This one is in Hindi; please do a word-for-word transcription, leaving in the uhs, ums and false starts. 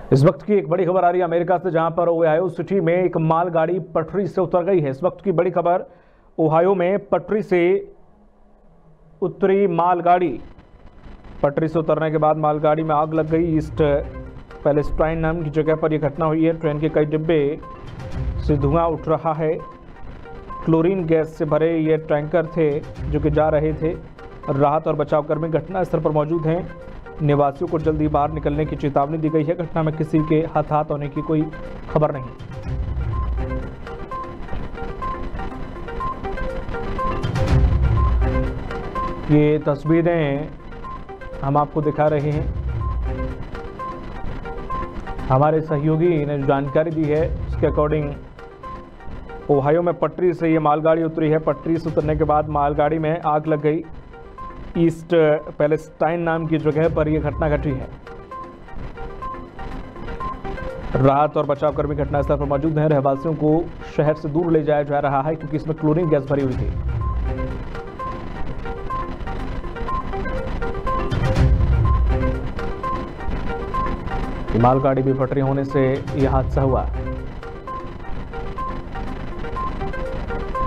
इस वक्त की एक बड़ी खबर आ रही है अमेरिका से, जहां पर ओहायो सिटी में एक मालगाड़ी पटरी से उतर गई है। इस वक्त की बड़ी खबर, ओहायो में पटरी से उतरी मालगाड़ी। पटरी से उतरने के बाद मालगाड़ी में आग लग गई। ईस्ट पैलेस्टाइन नाम की जगह पर यह घटना हुई है। ट्रेन के कई डिब्बे से धुआं उठ रहा है। क्लोरीन गैस से भरे ये टैंकर थे जो कि जा रहे थे। राहत और बचाव कर्मी घटनास्थल पर मौजूद हैं। निवासियों को जल्दी बाहर निकलने की चेतावनी दी गई है। घटना में किसी के हताहत होने की कोई खबर नहीं। ये तस्वीरें हम आपको दिखा रहे हैं। हमारे सहयोगी ने जो जानकारी दी है उसके अकॉर्डिंग ओहायो में पटरी से ये मालगाड़ी उतरी है। पटरी से उतरने के बाद मालगाड़ी में आग लग गई। ईस्ट पैलेस्टाइन नाम की जगह पर यह घटना घटी है। राहत और बचाव कर्मी घटनास्थल पर मौजूद हैं। रहवासियों को शहर से दूर ले जाया जा रहा है क्योंकि इसमें क्लोरीन गैस भरी हुई थी। मालगाड़ी भी पटरी होने से यह हादसा हुआ।